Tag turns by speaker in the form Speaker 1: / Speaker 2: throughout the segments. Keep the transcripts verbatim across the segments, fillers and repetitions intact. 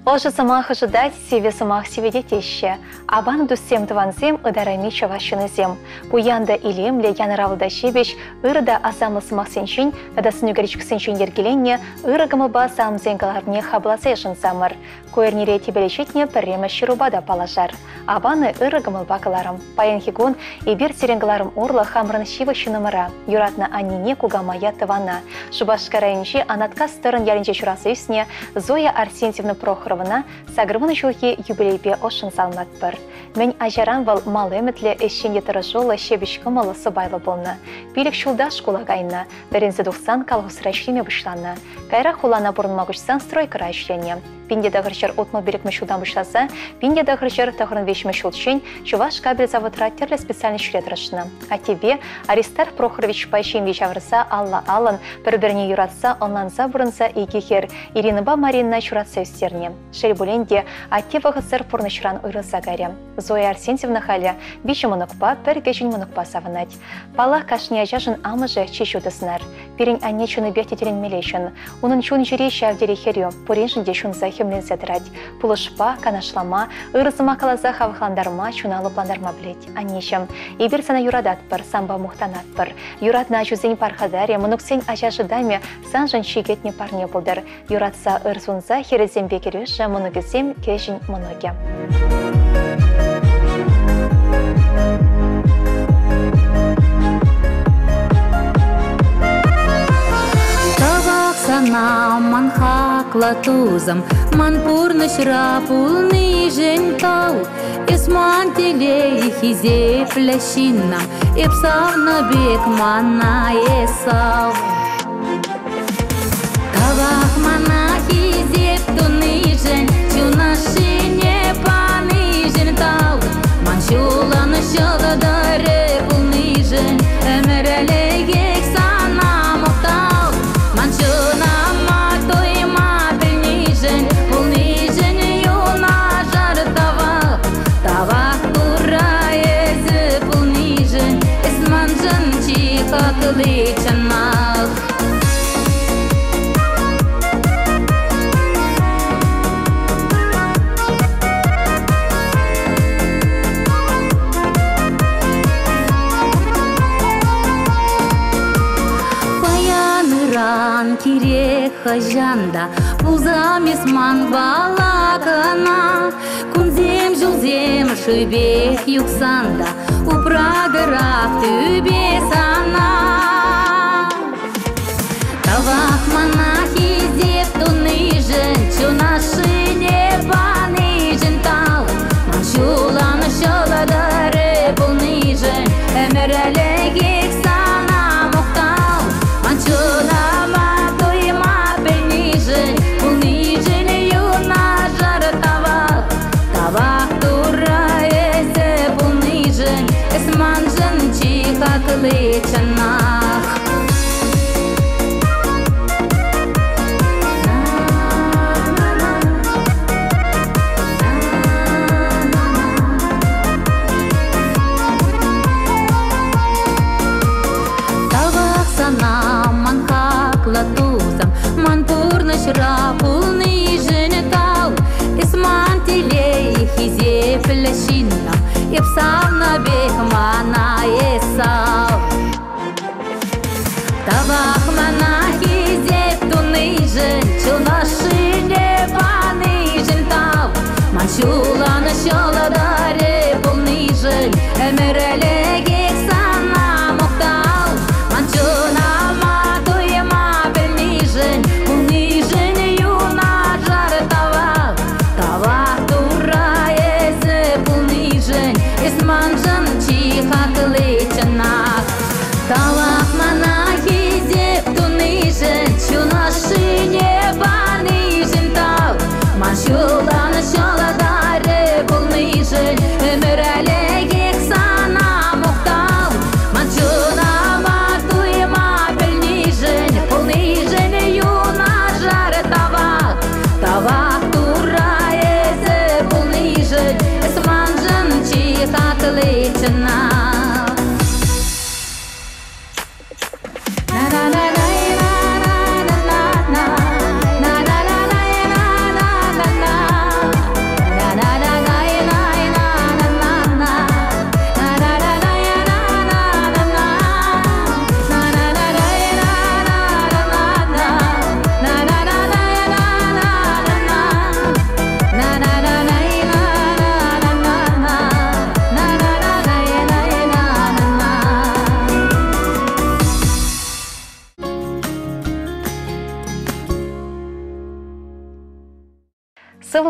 Speaker 1: Олжы самах ожидать, севе самах севедетеще. Абан дусем тванзем ыдарами чавашынызем. Буянда илем ле янравлда шебеш, ырда асамлы самах сеншин, тада сынюгаричк сеншин ергеленне, ырыгымы ба самзен галарне хабласешын самыр. Койернере тебелечетне пірремі ширубада палажар. Абаны ырыгымыл бакаларым. Паян хигун и бир серенгаларым орла хамрын шива шынымыра. Юратна анине кугамая тывана. Шубашкарайынши анатка стырын яринче чурасы үсне Зоя Арсентьевна Прохоровна сагрывыны чулхи юбилейпе ошын салмат бір. Мен ажаран вал малы әмітлі эшшен етірі жолы шебішкі малы сыбайлы болны. Билік шулда школа гайны, бірінзі дұқсан калғысыра ішлеме бұшланы. Кайра хулана бұрынмағышсан стройкыра ішлене. Пинде дағыршыр отмал берекмі шулдан бұшласа, пинде дағыршыр тағырын вешмі шулчен, чуваш кабель заводра терлі специальный шред рашны. А тебе Аристар Прохорович пайшен вечавырса Алла Аллан, бір-біріне юратса, онланса бұрынса егехер, Ирина Марина чуратса үстерне. Шербуленде атте вағысыр пұрнышыран ұйрылса гәрі. Зоя Арсентьевна халі биші мұнықпа, бір кешін мұнықпа савынат. Пала кашне ажажын амыжы чешудысынар. Перен әне чуны бехтетерен мелешін. Унын чун жүре шәвдері херю, пореншінде чунза хемлен сәдірат. Пулышпа, канашлама, ырысыма қалаза хавықландарма, чуналы пландарма білет. Анешім, ебір сана юрадат бір, самба мұқтанат бір. Юрадна жүзен пархадаре, мұнықсен ажажы даме, сан жын шегетне парне бұлдыр. Юратса ырсунза херезем бекерюші, мұнығызем кешін мұнығы.
Speaker 2: Sana man hakla tuzam, man purnish rapul nijen tau, isman tile hize plashinam, ipsav na bek mana esav. Kavak mana hize tu nijen, chuna shine pa nijen tau, man shula na shula da repul nijen, emerele gek sana moktau, man shuna Личанах. Паяныран кирек хажанда, пулзамесман балакана, кунзем жылзем шыбек юксанда, упрагырак түбе сана. Тавах монахи зеп тунижен, чуна шине панижен тал, манчуланы шаладары пунижен, эмерелегек сана мухтал, манчуна матуйма пенижен, пунижен юна жар тавах, тавах тура эзе пунижен, эсманжен чиха кылычанах. Man purnish rapul nijen tau, isman tile hize plashinam, ipsav na bek mana esav. Tavach mana hize tu nijen, chuna shine pa nijen tau, man shula na shula dare pul nijen, emerele gek sana muktau, man chuna man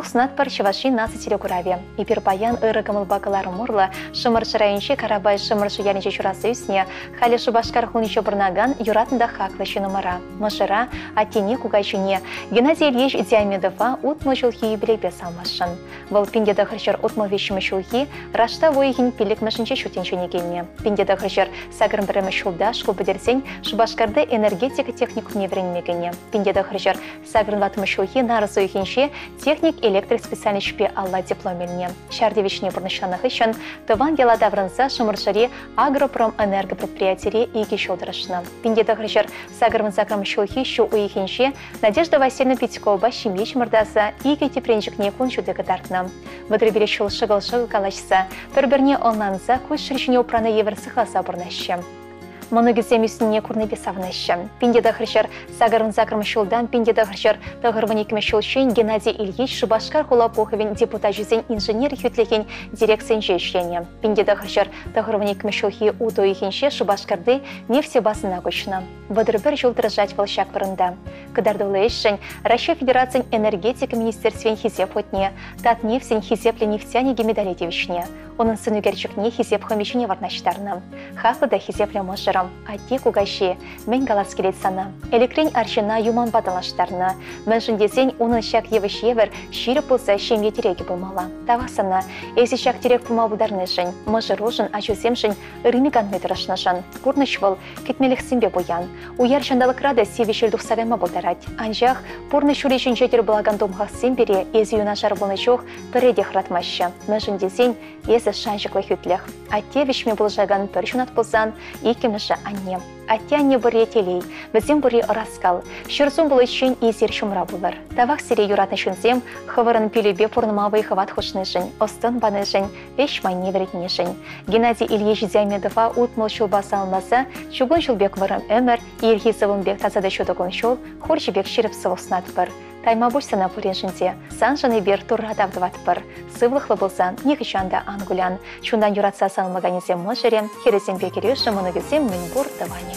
Speaker 1: Сывух снат пар Чуваши насы телекураве. Ипир баян ыры кымылбакылар мурлы, шымыр шырайынче карабай шымыр шуяныче чурасы үсіне, халі Шубашкар хуниче бұрнаган юратында хаклы шынымыра. Мышыра, аттене кугайчуне, Геннадий Ильич Диамедова утмы жылхи юбилейбе салмашын. Бұл пиндеді хыршыр утмы вешімі шулхи, рашта войхин пилік мышынче шутенчуне келме. Пиндеді хыршыр сагырын бірімі шулда шкул бідерсен Шубашкарды энергетика технику невренмегене. Пиндеді хыршыр сагырын ватымы шулхи нарысы үйхенше техник электрик специалистпе алла дипломельне. Шардевичне бұрнышланық үшін тыван елада врынса шымыршыре агропром энергопредприятире иге шолдырышны. Пиндеді хыршыр сагырын сагырын шулхи шу үйхенше Надежда Васильевна Петькова шимеч мырдаса иге тепренчикне куншудығы дартны. Выдребере шул шығыл-шығыл калашса, бір-бірне онланса көз шыршыне упраны еверсіқласа бұрнашы. Моногизем үстіне күрні бесавнышы. Пиндеді хыршыр сағырын закырмы шулдан пиндеді хыршыр тағырвын екімі шулшын Геннадий Ильич Шубашкар Хулапуховин депутат жүзен инженер хүтлеген дирекциян жешлене. Пиндеді хыршыр тағырвын екімі шулхи ұты үйхенше Шубашкарды нефте басына көшіні. Вадыр бір жыл дыржать волшак бұрында. Кыдардылы ішшін Россия Федерациян энергетика министерствен хизеп өтіне, тат нефтен хизеплі нефтяне гемедалетевішіне. Оның сынугерчікне хизеп хомишіне варнаштарны. Хақлыда хизеплі мұжырым, атте кугаши, мен галас келет сана. Элекрен аршына юман баталаштарны. Мен жындесен оның шак евіш евір ширі болса шемге тереге болмала. Тавасына, есі шак терек пұма бұдарны жын, мұжыру жын, ачусем жын, ырымиган метрашны жын. Курныш бол, кетмелік сімбе боян. Уяр жандалық рада севешіл дұқсағайма болдарад. Анжақ, пұрны шүлі жын жетір бұлаган домғақ сімбере, езі юнашар болны жоқ, піреде қыратмашы. Мен жындесен, есі шаншықлы хүтліх. Атте вешме бұл жаған бір жунат болсан, екіміші анне. Атте анне бұре телей, бізім бұре ораскал. Шырсун бұл үшін езер шумра болыр. Тавақ сире юратны шынсем, хывырын пилебе пұрнымавы хыват хошны жын, остын баны жын, еш майне веретне жын. Геннадий Ильич Диамедова утмыл шулбасы алмаса, шугун шулбек вырым өмір, елхи сывынбек тазады шудығын шул, хоршыбек ширіп сывықснат бір. Тайма бұшсына пұреншінде, сан жаны бер тұрра давдыват бір. Сывлықлы болсан, нехішанда ангулян. Шундан юратса салмаганезем мұжырем, херезем бекереші мұнығызем мен бұр дыване.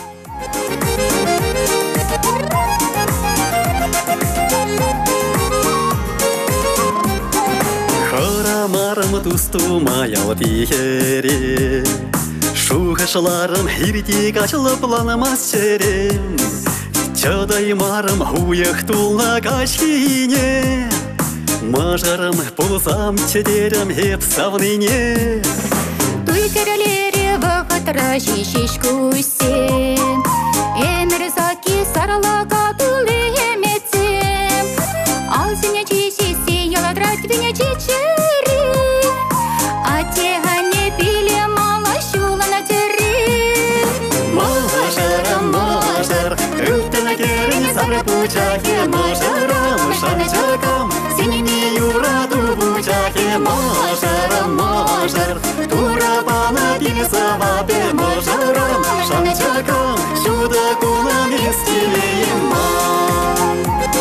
Speaker 3: Харамарым тусту маял тихере, шухашыларым хиртик açılıp lanamaz çerem. Чадаймарым хуях тулна качкине, мажарым пулсам чедерем хеп савныне.
Speaker 2: Туй керелері вақытра шешеш көсем, әмір заки саралаға тұлы еметсем. Ал сене чешесе яладрат вене чечері, ате ғане пиле мала шулана тері.
Speaker 3: Мажарым, мажар, үттіні керіне сары пучаке, мажарым, шанчакам, сеніне юраду пучаке, мажарым, мажар, тура бана пиле савапе, мажарым, шанчакам, шуда кулам истилеем мам.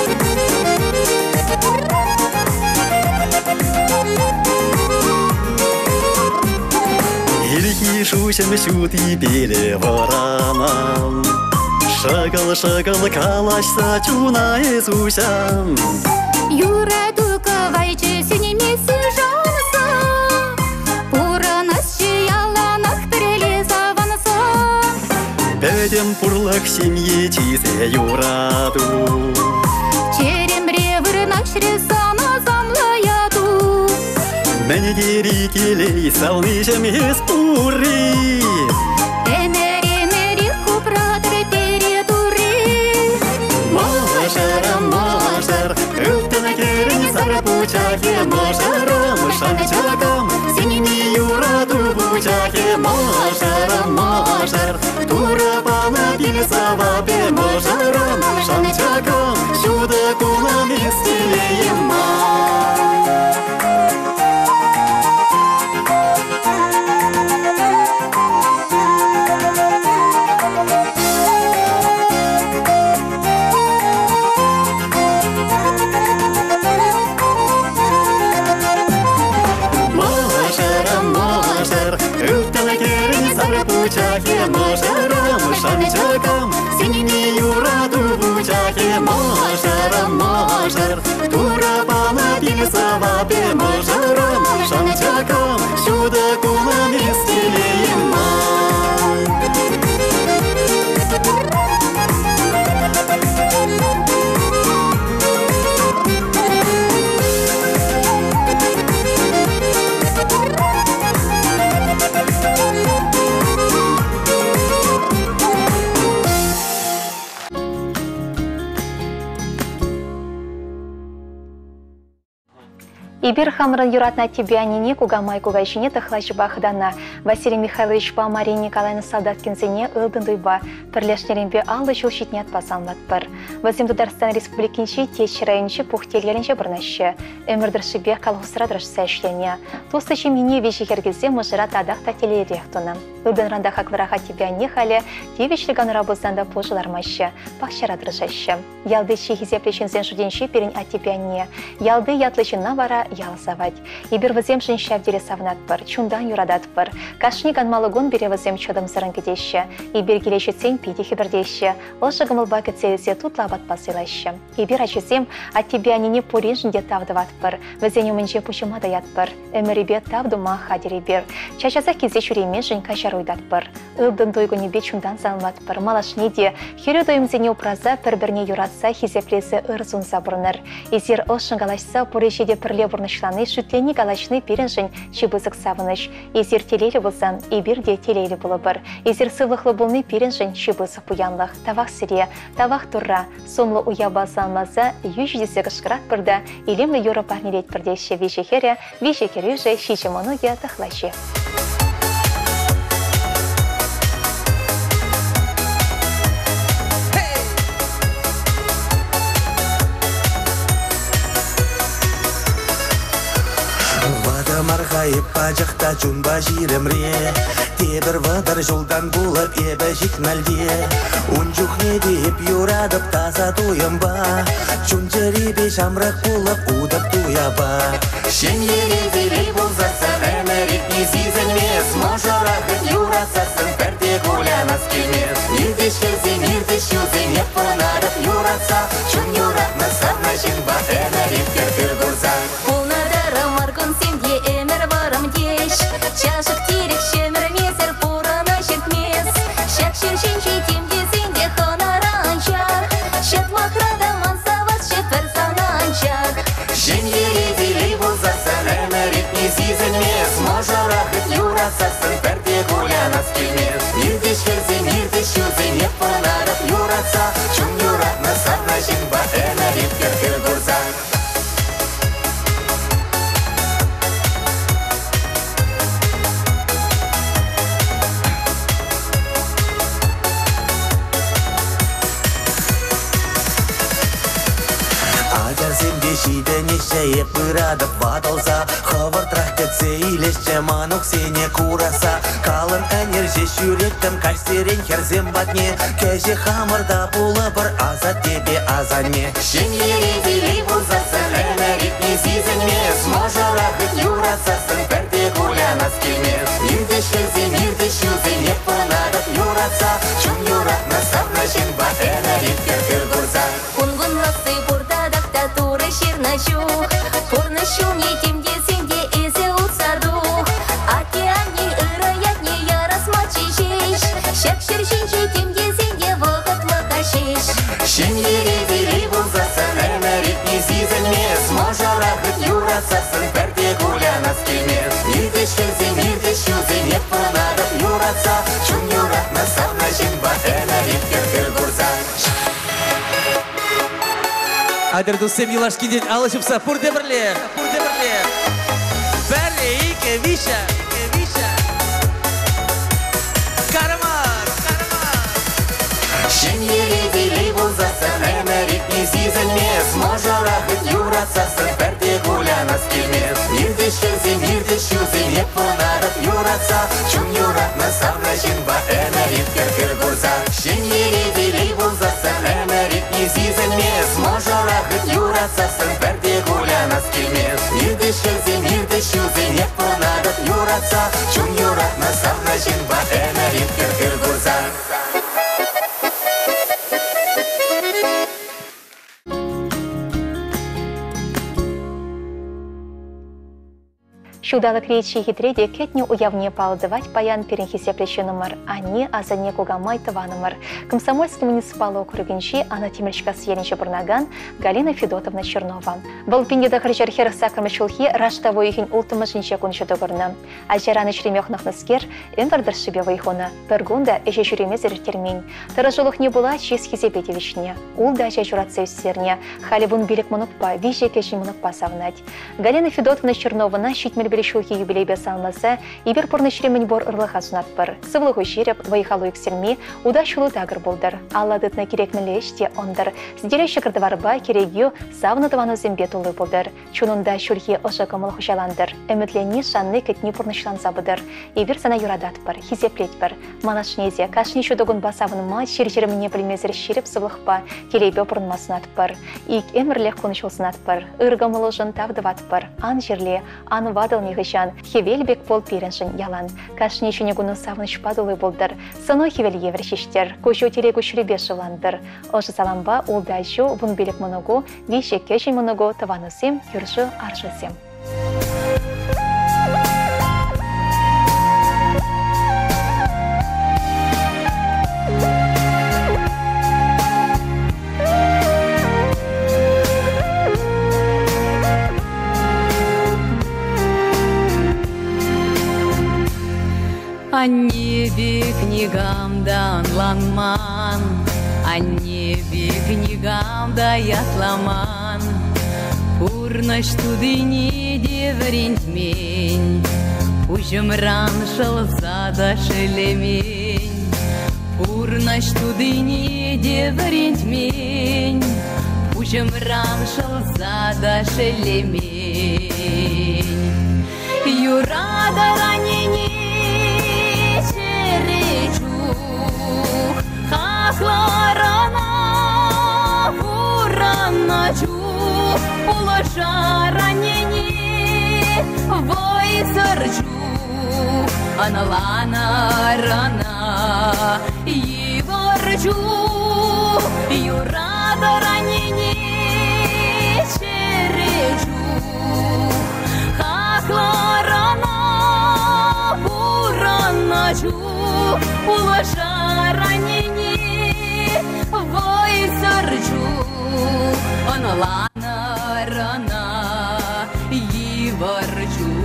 Speaker 3: Илки шушем шути беле воранам, шагал-шагал калашса чуна езусям.
Speaker 2: Юраду кавайчы сенемесі жанса, пуранас чияланақ тіреле заванса.
Speaker 3: Бәдем пурлық семье чизе юраду,
Speaker 2: Черембре вырнашры сана замлаяду.
Speaker 3: Мәне дери келей салнышым ес пурри.
Speaker 2: Эмери-мери хупратыры перетуры.
Speaker 3: Мажарым, мажар, үттіні керіне сары пучаке, мажарым, шанчакам, сеніне юраду пучаке, мажарым, мажар, тура бана пиле савапе, мажарым, шанчакам, шуда кулам истилеем мам. Пучаке, мажарам, шанчакам, сеніне юраду пучахи мажар, мажар. Тура бала пилсава пе мажаром, шамчаком, сюда кулами стелеем.
Speaker 1: Ибир хамран юратна тебя нине кугамай кугайшине тахлачба хдана. Василий Михайлович па Мария Николаевна Солдаткинзене ылдындыйба пірлештеренбе алды жылшитнет пасанлат бір. Вазим Татарстан Республикинчи течшірайынчи пухтелгерінчі бірнаші. Өмірдіршібе қалғысырадырыш сәшлене. Тостычы мене вешекергізе мұжыра тадақ тателеректуна. Ылдынранда хақлыраға тебя не халі девечліган рабызанда пожылармашы, пақшарадырышашы. Ялды шехизеплешінзен жуденші перін атебя не. Ялды ятлышына вара ялсавать. Ибір візем жынша вдере савнат бір, чундан юрадат бір. Кашни ганмалыгон бере візем чодым сырын кедеші. Ибір келеші цен пидехи бірдеші. Лышы гымылба кецелесе тутла батпасылашы. Ибір ачызем атебя нене порен жынде тавдыват бір. Візен өмінже пұшыма даят бір. Өмірібе тавдыма хадері бір. Чачаса кезе шүреме жынка жаруйдат бір. Ылдын дойгынебе чундан залмат бір. Малашнеде, хері дойымзене упраза бір-бірне юратса хизеплесі ырзун забырныр. Езер ылшын галашса порешеде пірле бұрнышланы шүтлені галашны перенжін чебызық савыныш. Езер телейлі болсам, ебірде телейлі болы бір. Езер сывлықлы болны перенжін чебызық бұянлық. Тавақ сіре, тавақ тұрра, сомлы уя басалмаза юждесі қышқырат бірді, елемлі Европа нелет бірдеші вешекері, вешекері жай шичемонуге тахлашы.
Speaker 4: Марғайып бажықта жүнба жиремре, тебір вадыр жолдан болып ебі жикмәлде. Унжух не деп юрадып таза туйымба, жүн жеребе жамрақ болып удып туяба.
Speaker 3: Шен ерезелей болзасын, әмірет не зизілмес, можырағыт юрасасын, бірде гулянас келмес. Ердеш келзен, ердеш юзен, еп пынарып юратса, жүн юратны сарна жинба, әмірет кердір гурзан.
Speaker 2: Чашық терек шемір месір пұрына шертмес. Шәк шершенші темдесінде қонар анчар. Шет мақрада мансавас шет бір сананчар.
Speaker 3: Жен ерезелей болзасын, әмірет не зизілмес, можырағыт юрасасын, бірде гулянас келмес. Ердеш келзен, ердеш юзен, еп пынарып юратса, жүн юратны сарна жинба, әмірет кердір гурзан.
Speaker 4: Шиде неше пырадып ваталса, хавар трахтетсе илешче манук сене кураса. Калын әнерже шүреттім кашсерен херзем батне, кәже хамырда пулы бір азат тебе азане.
Speaker 3: Шен ерезелей болзасын, әмірет не зизілмес, можырағыт юрасасын, бірде гулянас келмес. Ердеш келзен, ердеш юзен, еп пынарып юратса, жүн юратны сарна жинба, әмірет кердір гурзан.
Speaker 2: Кунгунласы бұрдадақта туры шернашух, порнашу не темдесінде езі ұтсардух. Океанне ұрыятне ярасма чешеш, шәк шершенші темдесінде вғытлы қашеш.
Speaker 3: Шен ерезелей болзасын, әмірет не зизілмес, можырағыт юрасасын, бірде гулянас келмес. Ердеш келзен, ердеш юзен, еп пынарып юратса, жүн юратны сарна жинба, әмірет кердір гурзан.
Speaker 5: Адыр досым Елашкинден алышыпса, пұрде бірлер, пұрде бірлер. Бәрі, ике, виша, виша. Қарамар, қарамар.
Speaker 3: Шен ерезелей болзасын, әмірет не зизілмес, можырағыт юратсасын, бірде гулянас келмес. Ердеш келзен, ердеш юзен, еп пынарып юратса, жүн юратны сарна жинба, әмірет кердір гурзан. Шен ерезелей болзасын, әмірет не зизілмес, можырағыт юратсасын, бірде гулянас келмес. Ердеш келзен, ердеш юзен, еп пынарып юратса, жүн юратны сарна жинба, әмірет кердір гурзан.
Speaker 1: Чудалык речи хитреде кетню уявне палдывать паян перенхисеплещенымыр, ани азане кугамай тыванымыр. Комсомольский муниципалы округинчи ана темельчка съеленче бурнаган Галина Федотовна Чернова. Был пиндеда харчархер сакрмачулхи раштовой ихин ултымышинче кунчу догорна. Ажараны чремехнах наскер эмвардыр шибевый хона. Пергунда эше чуремезер термин. Таражулых не была чиз хизепетевичне. Улда ача журатсев серне. Халивун билик мунукпа, виже кеши мунукпа савнать. Галина Федотовна Чернована щитмель белешулхи юбилей бесалмаса, ибер порны чремень бор ырлыха сунатпыр. Сывлыгу ширеп, вайхалу иксерми, удачулы тагыр болдыр. Алладытна керекмеле еште ондыр. Сделеші кырдыварба керегью савнатывану зембе тулы болдыр. Чунунда шульхи оша кымыл хушаландыр. Үмітлені шанны кетні порнышлан забыдыр. Ибер сана юрадатпыр, хизеплетпір. Малашнезе, кашни шудогун басавынма, шир-жиріміне білмезір ширеп сывлықпа, телейбе порынмасынатпыр. Ик эмірлех конышылсынатпыр. Иргамылы жын тавдыватпыр. Ан жерле, ан вадыл негышан, хевелбек пол переншін ялан. Кашни шунегуны савны шпадулы болдыр. Сыно хевел евершиштер, көші телегу шүребе шыландыр. Ошы саламба улдайшу вун белек моногу, више кеші моногу таванысым, юржы аржысым.
Speaker 2: О небе книгам да анланман, о небе книгам да ятламан. Пурнаш тудыни деврентмень, пужымран шылса да шелемень. Пурнаш тудыни деврентмень, пужымран шылса да шелемень. Юрада ранени Хакларана вураначу, улаша ранени войсарчу, аналана рана иворчу, юрада ранени черечу, хакларана вураначу, улаша ранени войсарчу, аналана рана иворчу.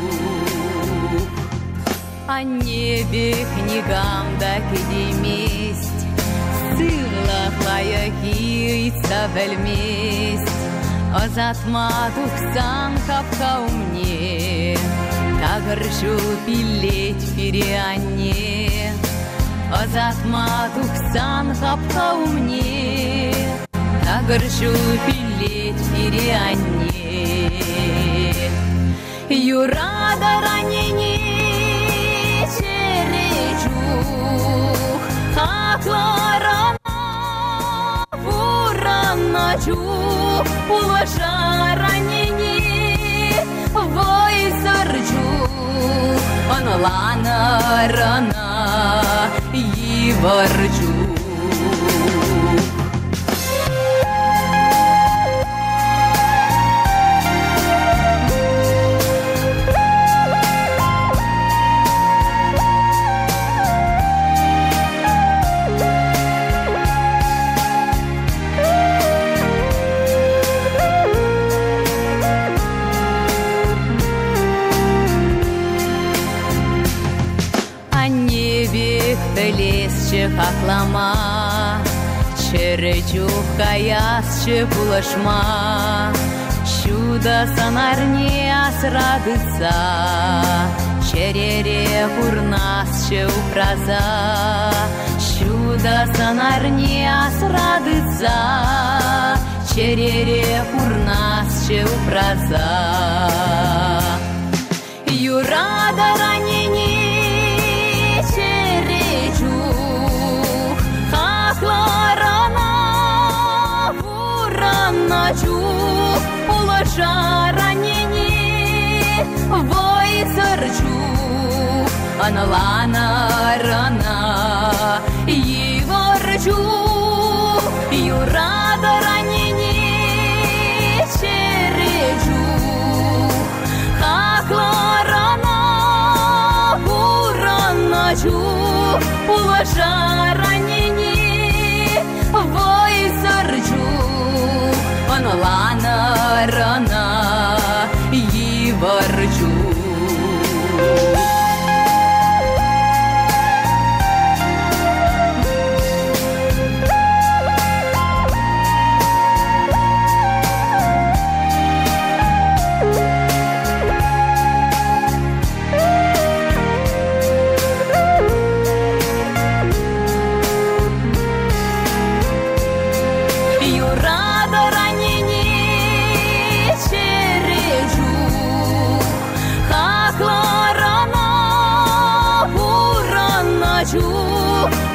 Speaker 2: О небе книгам да кедеместь, сырлахлая кийца вельместь, азатма тухсан капка умне, тагыршу пилеть переанне. Азатма тухсан капка умне, тагыршу пилеть переанне. Юрада ранени черечух, хакларана вураначу, улаша ранени войсарчу, аналана рана иворчу. Хаклама, черечух каясче пулашма, чудо санарне асрадыца, черере курнасче упраза, чудо санарне асрадыца, черере курнасче упраза. Юрада ранени Хакларана вураначу, улаша ранени войсарчу, аналана рана иворчу. Юрада ранени черечу, хакларана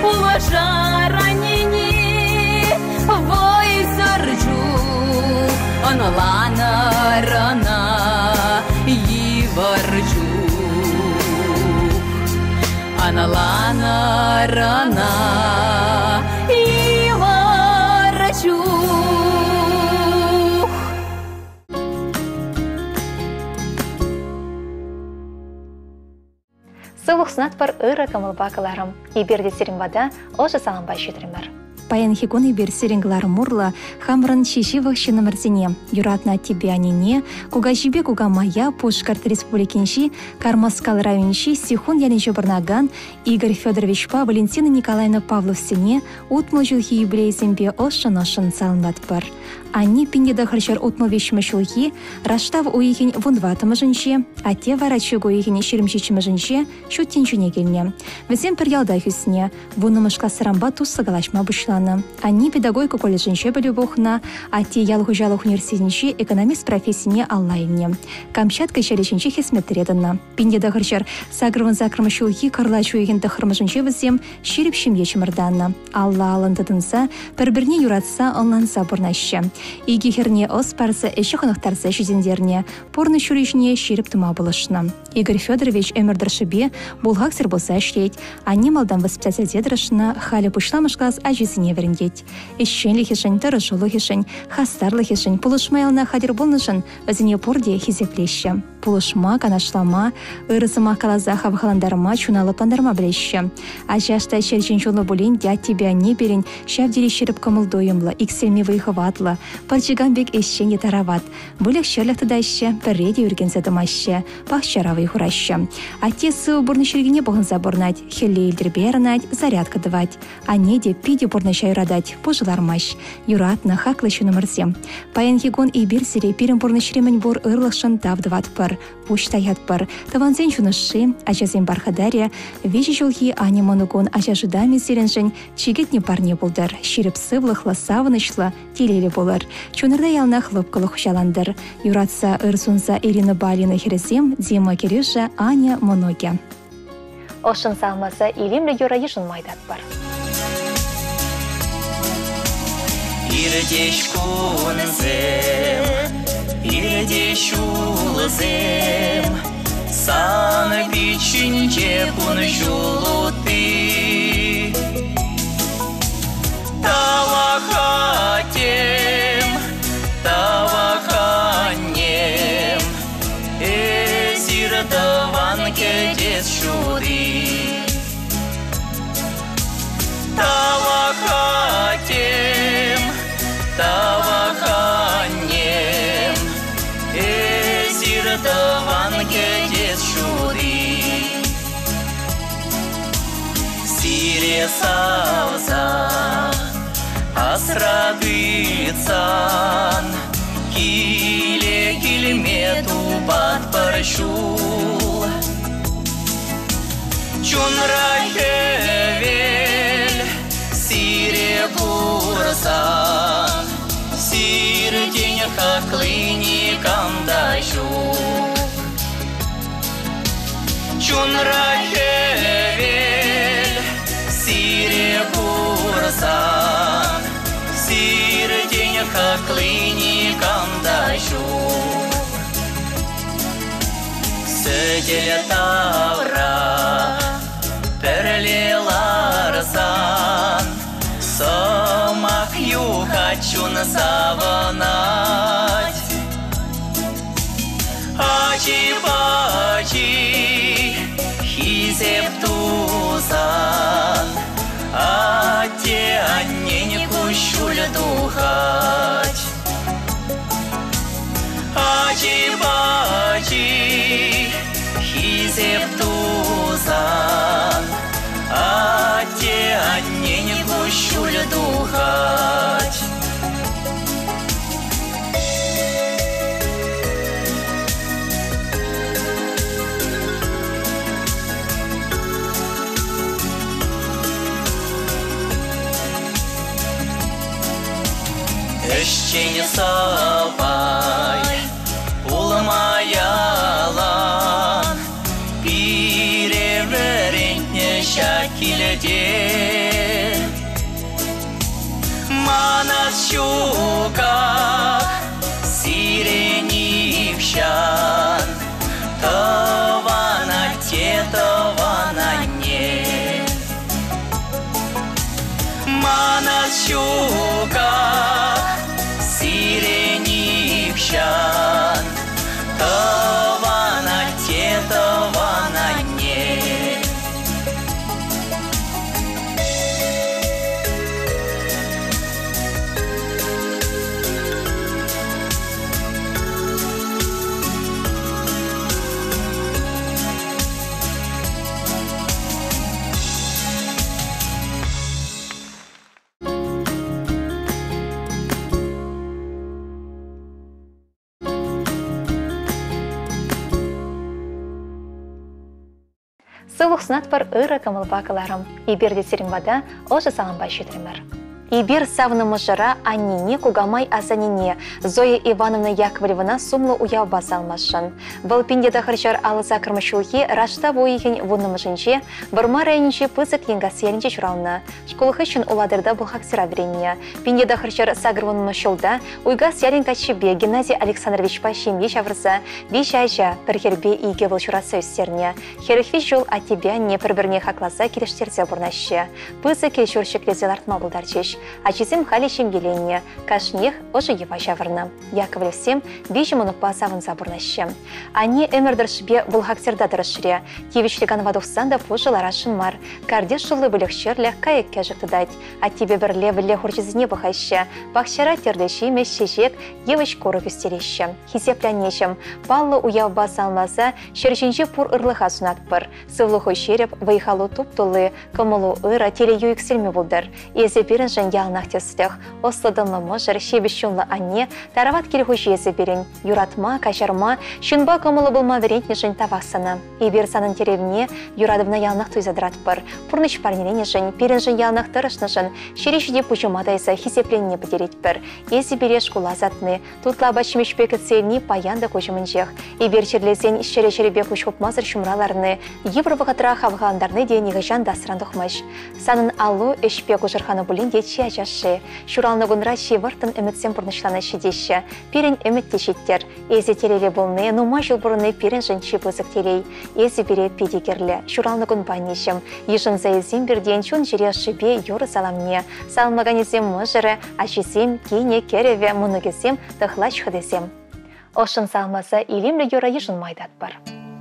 Speaker 2: Уважа ранені, вой зарджу, онолана рана, і варджу. Аналана рана, і варджу.
Speaker 1: Сылық сынат бар ыры кымылбакыларым. Иберде сиренвада олжа саламбай шетремер.
Speaker 6: Паян хигон ибер сиренглар мурла, хамран шишивых шинамырзине, юратна тебе анине, куга жибе куга мая, Пушкарт республикинши, Кармаскал районши, Сихун ялинчо барнаган, Игорь Федорович Па, Валентина Николаевна Павловсене, утмыл жылхи юбилейзембе ошын-ошын салынат бар. Они пиндеда харчар утмыл вещмышылхи, раштав уихин вундватымыжынче, а те варачуг уихин шеремчичмыжынче, шутинчуне келне. Весем пер ялда хюсне, вунымышка сарамба тусы галашма бушланы. Они педагогика колледжинче білюбухна, а те ялгужалых университетинче экономист профессине аллайне. Камчатка шеречинче хесметредана. Пиндеда харчар сагрывын закрымышылхи карлачу уихин тахырмыжынче весем шерепшим ечмырдана. Алла алындыдынса, пер-бірне юратса онланса бурнаще. Иги херне ос парса эші қонақтарса жүзендерне, порны шүрішіне шеріп тума болышына. Игорь Федорович өмірдіршібе болғақ сір болса әшлейд, ани малдан воспитатель дедірішіна халі пұшламышқас ажизіне веріндет. Ишшен лихешін, тұрышу лихешін, хастар лихешін, пұлышмайлына хадир болнышын, өзіне порде хизеплеші. Пулышма, канашлама, ырысыма калаза хавхаландарма, чуналыпландарма білеші. Ажашта шерчен жолы болен, дят тебе не берін, шавдері шеріп кымылдойымлы, икселме выйхыватлы, парчиганбек эшшен етарават. Бөлік шерліқті дайшы, пірреде үрген задымашы, пақшаравы хурашы. Атесі бұрны шергене бұғынса бұрнать, хелі елдір берінать, зарядка дывать. А неде пиде бұрны шайрадать, пожылармаш. Юратны хақлы шынымырзе. Паян хигон и бір сире пирін бұрны шеремен бұр ырлықшын тавдыват пыр. Пуштаят пыр. Таванзен чуныши, ачасен бархадаря, вежі жолхи ане монугон ачашыдами сиреншін, чигет не парне болдар. Ширіп сывлықлы савынышлы, телелі болар. Чунырда ялна хлопкалы хушаландыр. Юратса ырсунса Ирина Балина хересем, Дима Кирюша, Аня Моноге.
Speaker 1: Ошын салмаса илемлі юра ешін майдат бар.
Speaker 4: Ирдеш кунзем, ирдеш улзем, саны бичинче пун жулуты. Тавахатем, таваханем, эзирдаван кедес шури. Тавахатем, таваханем, эзирдаван кедес шури. Сире савза, асрадыцан, киле килмету батпаршул. Чунрахевель, сире курсан, сире день хаклыни кандашу. Чунрахевель, сире курсан, сире день хаклыни кандашу. Сөделі тавра, перлеларсан, сомақ юхачун саванать. Ачи-бачи, хизеп тузан, ате аннен кущуль духать. Ачи-бачи, хизеп тузан, ате аннен кущуль духать. Эшчен савай, улмаялан, пиреверентне шакилде. щуках сиренивщан, тована те, тована не. Мана щуках сиренивщан, тована те, тована не.
Speaker 1: Сылық сынатпыр ыры кымылбакыларым, иберде серімбада ожы саланбай шетірімір. Ибер савнымы жыра аннине кугамай азанине Зоя Ивановна Яковлевна сумлы уяв басалмашын. Бұл пиндеда хырчар алыза кірмішулхи рашта бойығын вұннымы жынче, бұрма райынче пызык енгасы елінче жұрауны. Школы үшін уладырда бұл хаксира веренне. Пиндеда хырчар сагыр вұннымы шулда уйгас ялин качыбе Геннадий Александрович Пащемье шаврыза беш айжа бірхербе иге бұл жұрасы өстерне. Херіхвиш жол а тебя не бір-бірне хакласа келіштерзе бұрнашы. Пызык келшуршеклезе лартма бұлдарчеш. Ачисем халишем еленне, кашнех ожи ева жавырны. Яковлевсем бежим онукпа савын забурнащем. Ани эмердіршбе бұл хактерда дырышыре. Тевичліган вадуқсанда пожылар ашынмар. Карде шулы білікшерлі кайекке жықтыдать. А тебе бірле вілі хурчизіне бұхайшы. Бақшара тердеші меш шешек евыш коры күстереші. Хизеплянешім. Паллы уяв басалмаса, шершінже пұр ырлыға сунатпыр. Сывлығы шереп, вайхалу туп-тулы, кымылу ыра теле юексельме бұлдыр. Езі бірін жын ялнақ тестілік. Ослыдынлы мұжыр, шебішшунлы анне, тарават келхуші езі бірін. Юратма, кашарма, шынба кымылы бұлма верентні жын тавақсаны. Ибір санын теревіне юрадывна ялнақ туйзадыратпыр. Пұрныш парнелене жын, бірін жын ялнақ тұрышны жын, шерешіде пұжымадайса хизепленне бідеретпір. Езі біреш кулазатны, тутла бачымешпекі цельні паянда көжімін жех. Ибір черлезен шере-шеребе күшкопмазыр шумраларны, евр вағытыра хавғандарны де негіжан дасырандықмыш. Санын алу эшпе күжырханы бұлін детші ажашы. Шуралны гунра шевыртын үмітсен бұрнышланы шедеші. Перін үміт тешеттер. Езі телелі болны, нума жыл бұрыны перін жынчы бұзық телей. Езі бере педегерлі. Шуралны гун банешім. Ежін зайызем бірден чун жире шыбе юры саламне. Салмаганезем мұжыры, ашесем, кейне кереве, мұнығызем, тұхлач хыдызем. Ошын салмаса илемлі юра ежін майдат бар.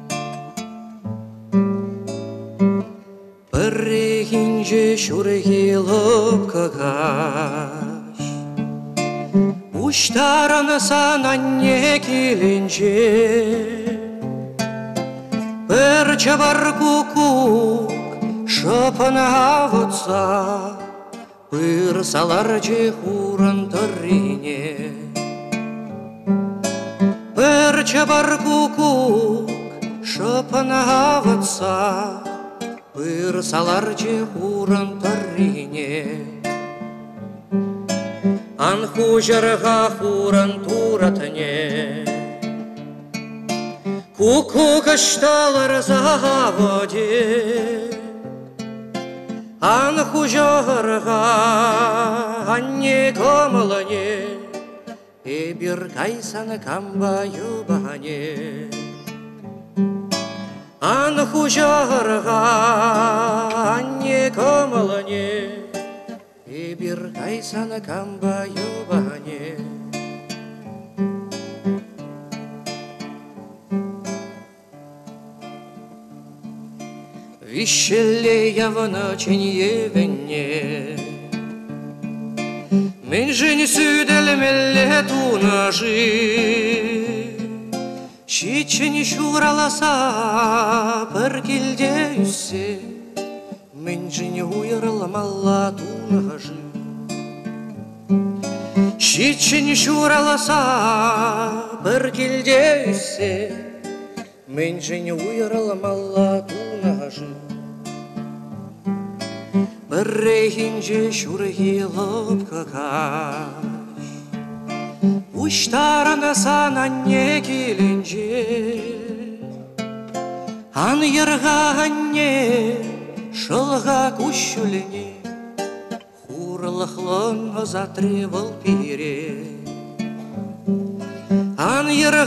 Speaker 4: Бірігінже шүргеліп кағаш, ұштараны санан не келінже, бір чабар күкук шыпына авытса, бір салар же хуран тұррине. Бір чабар күкук шыпына авытса, бір салар же хуран тұррине. Анху жарға хуран туратыне. Куку кашталар заводе. Анху жарға анне комылыне. И бір кайсан камбаю бахане. Анху жарға анне комылыне, и бір кайсаны камбаю бахане. Вишеле явына ченьевене, мен жені сүделмелі тунажи. Шичені шураласа бір келде үссе, мен жені уйырылмалла тунажи. Шичені шураласа бір келде үссе, мен жені уйырылмалла тунажи. Бір рейхінже шургеліп кағаш, ұштарына санан не келінже, ан ерға анне шылға күшіліне,
Speaker 7: Урлахлон затревал пире. Ан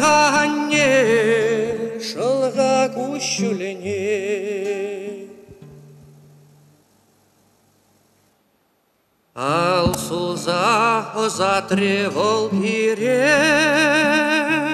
Speaker 7: ерганне шылга кущулене. Ал сулза затревал пире.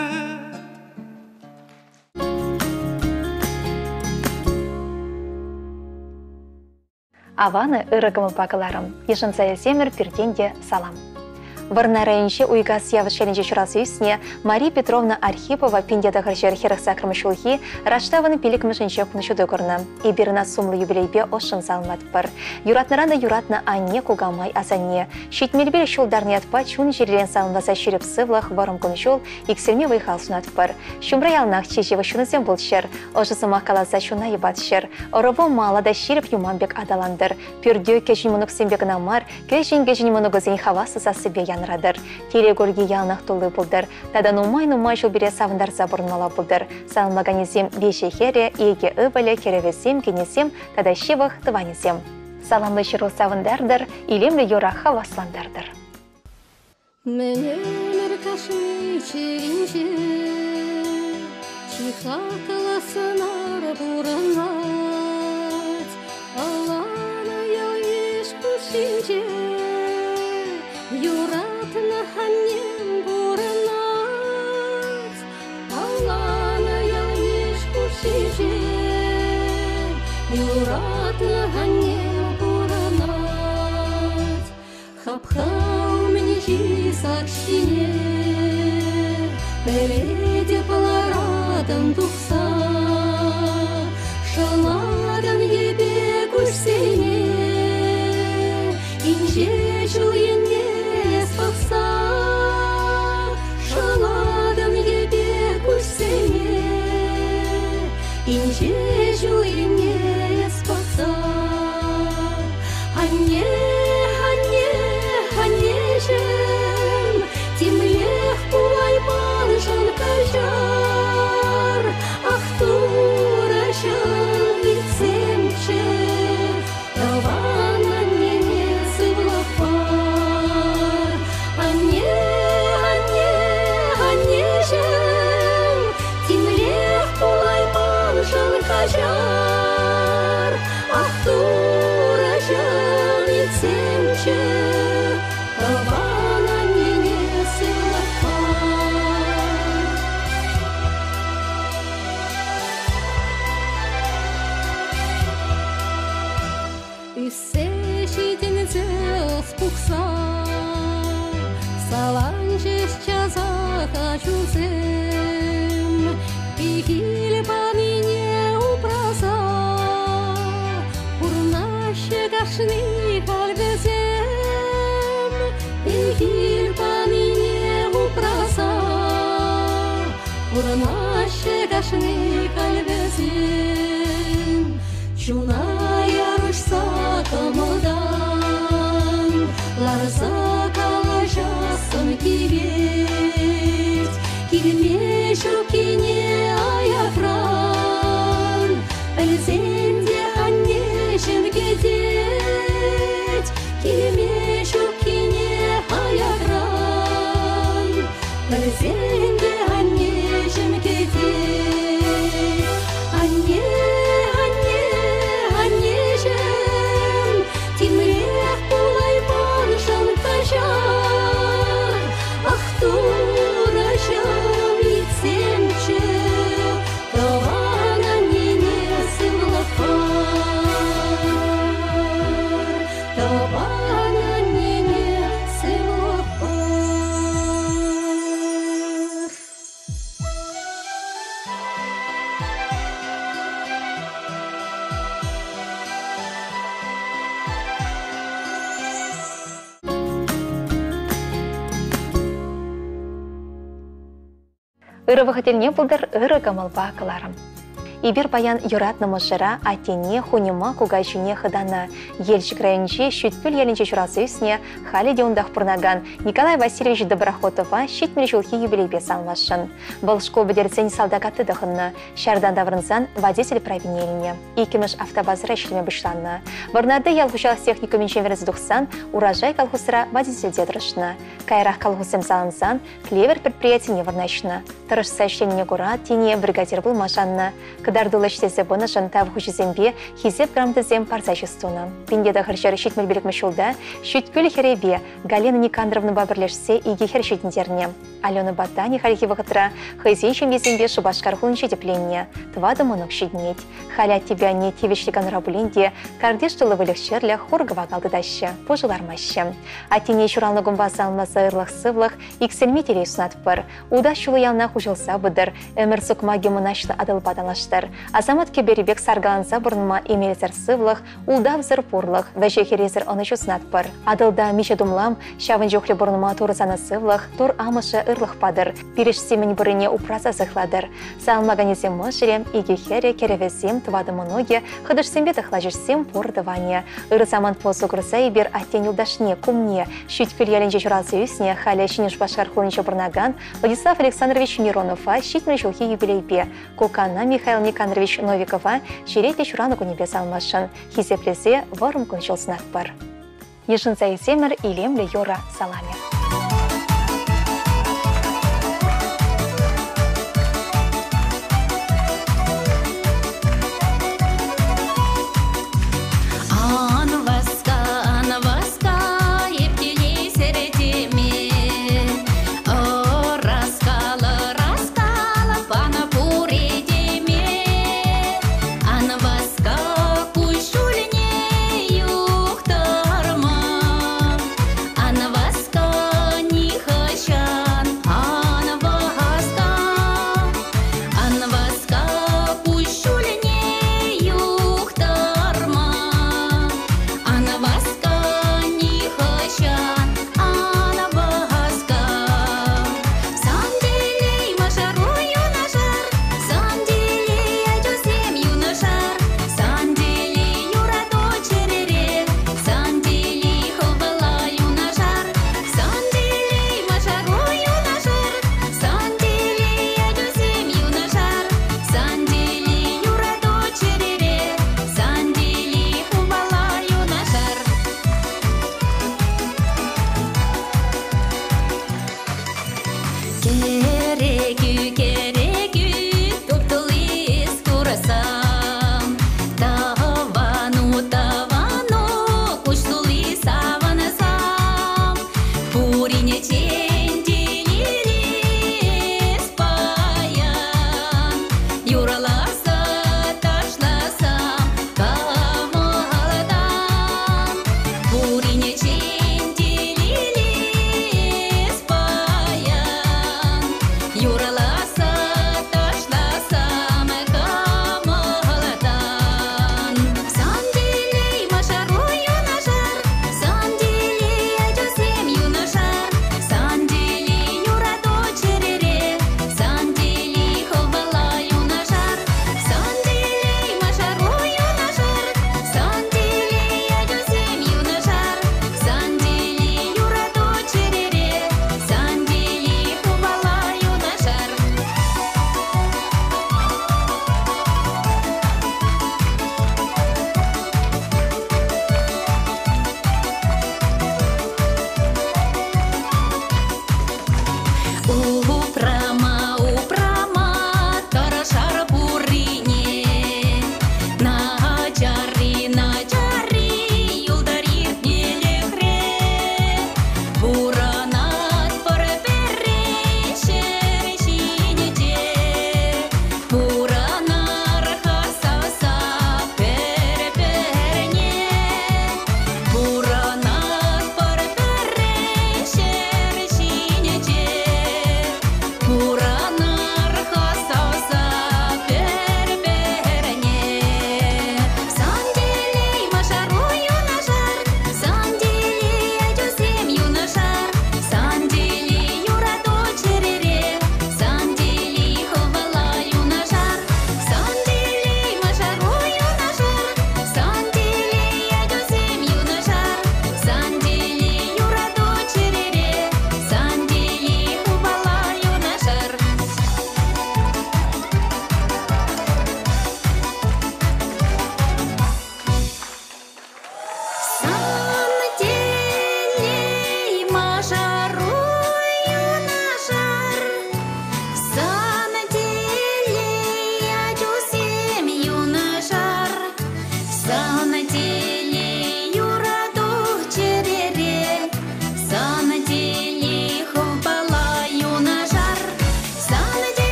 Speaker 1: Аваны ырыгымы пакыларым, ешінсая земір перденде салам. Варнарайынше уйгас явышеленже чурасы үсіне Мария Петровна Архипова пиндедағыр жер херықса кірмішулхи раштаваны пилік мүшінше күншуды көрні. Иберіна сумлы юбилейбе ошын салмат бір. Юратныранда юратны анне кугамай азанне. Шетмелбел шулдарны ятпа чун жерлен салынбаса шеріп сывлах варым күншул иксерме вайхал сунат бір. Шумрай алнақ чежеві шунызем бұл шер. Ожысы мақаласа шуна ебат шер. Оробо малада шеріп юманбек адаландыр. Пүрдеу кешін мұнық сенбек намар, кешін кешін мұнығы зен хавасы сасы бе янрадыр. Телегорги ялнақ толы бұлдыр. Тадан умай-нумай жыл бере савындар забырынмала бұлдыр. Салмаганезем беші хере, еге өвілі керевесем, кенесем, тада шевық тыванесем. Саламлы шыру савындардыр, илемлі йора хавасландардыр.
Speaker 8: Менелер кашми черинже, чиха каласынар буранат, алана яиш кушинже, юратна ханнем буранат, алана яиш кушинже, юратна ханнем буранат, хапхау мне сакшине, переде паларадам тухса, шаладан ебе кушсене, инже жыл ене спақса, шаладан ебе кушсене, инже жыл ене спақса, анне Тимлех пулайман жан кажар, ах тура жан вицемче, давана не сывлапар, анне, анне, анне жан, Тимлех пулайман жан кажар, ах тура жан вицемче, давана Саланже счаза хочу зем, Пихиль панине упраза, Урнаще гашны кальбезем, Пихиль панине упраза, Урнаще гашны кальбезем, Чуна ярышса камылдан, Ларза калажасын кибет, Кигме жукине аякран, Әлзенде ханнешін кедет, Кигме жукине аякран, Әлзенде ханнешін кедет, Анне, анне, аннешін, Тимрех пулайман жан кажар, ах тура жан вицемче, давана нене сывлапар, давана нене сывлапар.
Speaker 1: Ыры вахателне бұлдыр ыры камалба қыларым. Ибир баян юратнымы жыра атене хунима кугайшуне хыдана. Ельчик районче шүтпіл елінче журасы үсіне халі деундақ пұрнаган Николай Васильевич Доброхотова шетмел жылхи юбилейбе салмашын. Бұл школ бедерцен салдагаты дұхынны, шардан даврынзан водитель правинеліне. Икіміш автобазыра шілме бұшланны. Барнады ялғушалық техникумен шемверіз дұқсан, урожай колхозыра водитель дедірішні. Кайрақ колхозым салынсан, клевер предприятие не варнашны. Тұрышса ішленіне ғыра тене бригадир бұл машанны. Кыдардылы штезе бұны жынтав хұшызембе хизеп грамдызем парзачыстуны. Пиндеді ғыржары шетмел білікмі шулда, шүткіл херебе Галина Никандровны бабірлешсе иге хер шетіндерне. Алена Батани халихи вақытыра хайзейшім езембе шубашқар хулыншы депленне. Твады мұнық шеднет. Халя тебя не тевешліган рабуленде, кардештылы вылікшерлі хоргыва қалдыдашы, пожылармашы. Атене шуралны гумбасы алмасы ырлық сывлық, иксельме терей сунат бір. Уда шулы ялна хужылса бұдыр, өмір сұқмаге мұнашлы адыл бадалаштыр. Азамат кеберебек саргаланса бұрынма емелізір сывлық, улдав зір порлық, вәже херезір онышы сунат бір. Адылда меше думлам, шавын жоқлы бұрынма турысаны сывлық, тур амышы ырлық падыр. Пиреш семен бұрыне упраса зықладыр. Салмаганезем мұшырем, иге хере керевезем твады мұноге, хыдышсембе тықлажышсем пордыване. Ыры заман позу күрса ебер аттен юлдашне, кумне, шүткіл елінже жұралсы үсіне, халя шинеш башқар хулыншы бұрнаган, Владислав Александрович Миронова, шитмір жылхи юбилейбе, Кукана Михаил Никандрович Новикова, шеретлі шураны күнебе салмашын, хизеплезе варым күншілсінақ бар. Ешінса есемір илемлі йора саламе.
Speaker 2: Ана васка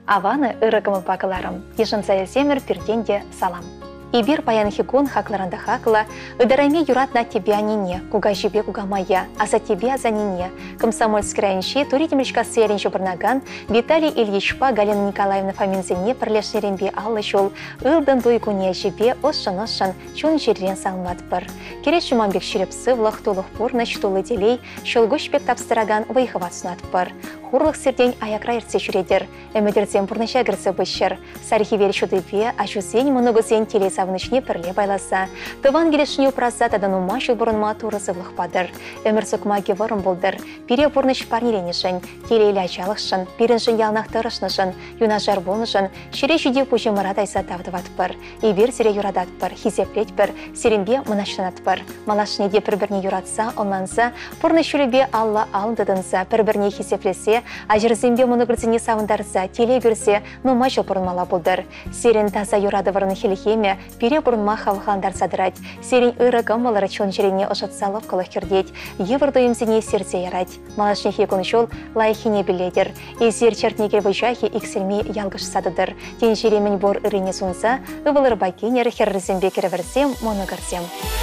Speaker 1: Аваны ырыкымы пакыларым, ешынса земер пирденде салам. Ибир паян хикун хакларанда хакла, ыдарайме юрат на тебя нине, куга жибе куга моя, а за тебя за нине. Комсомольский райончи, туритимличка сверин чупарнаган, Виталий Ильичпа, Галина Николаевна Фоминзине, пролешный рембе аллы шул, ылдан дуйкуне жибе, ошан-ошан, чун жирен салмат пар. Кереш жуманбек ширепсы, влах тулых пор, начтулы делей, шолгуш пек тапстыраган вайхават сунат пар. Хурлых сердень аяк райырцы жүредер, эмедерден бурныша гірсі бышыр. Сарихи вершудыве, ачусень много зен телесав внучне перле байласа. Тыван келешіне упраза тадан умашыл бұрынма турысы влықпадыр. Өмір сұқмаге варым болдыр. Пире бұрныш парнеленішін, телейлі ачалықшын, пиріншін ялнақтырышнышын, юнажар болнышын, шире жүде пұжы мұрадайса тавдыват бір. Ибір сире юрадат бір, хизеплет бір, сиренбе мұнаштанат бір. Малашнеде бір-бірне юратса, онланса, бұрныш үлібе алла алындыдынса, бір-бірне хизеплесе, ажырзембе мұнығырзіне савындарса, теле көрсе, нумашыл бұрынмала болдыр. Сирен таза юрады варыны хелихеме, пире бұрынма хавхандар садырать. Сирен ыры гаммалары чон жерене ошатсалық қылық кердет. Евырды емзіне сердзе ярать. Малашнехе конышол лайхине биледер. Изер чертнеге выжахи иксельме ялгыш садыдыр. Тен жеремен бор ырыне сунса, ывылыр байкенер херрізембе кереверсем, монығырсем.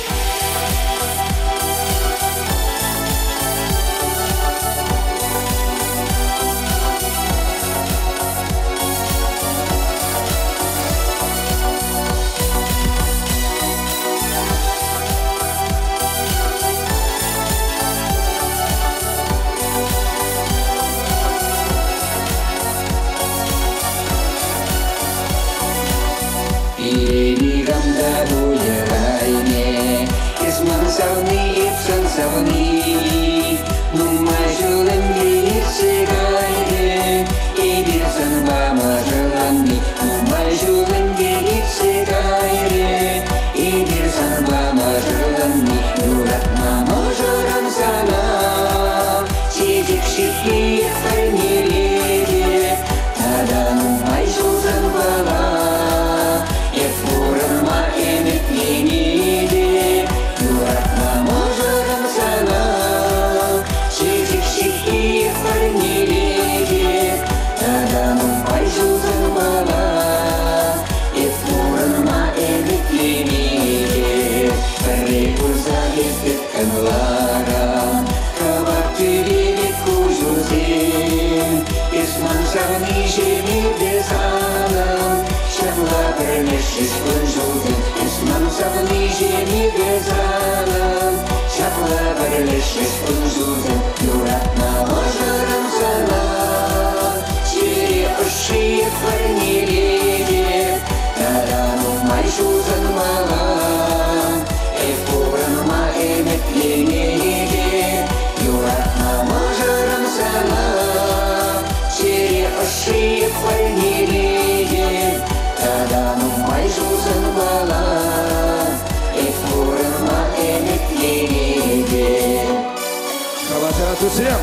Speaker 9: Всем!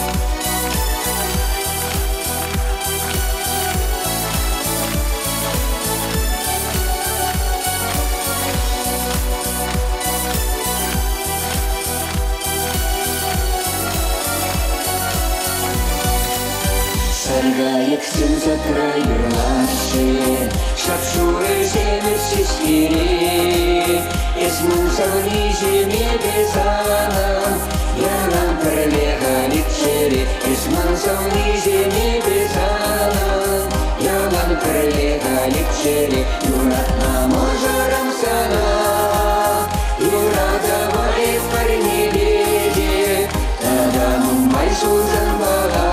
Speaker 3: Саргайык сен затрайырлашы, шапшуры земер шешкере, эсмін савни жеме безалам, ялам пірлеға липшере, эсмін савни жеме безалам, ялам пірлеға липшере, юратна можарам сана, юрадавай парнеледе, тадамым майсузан бала.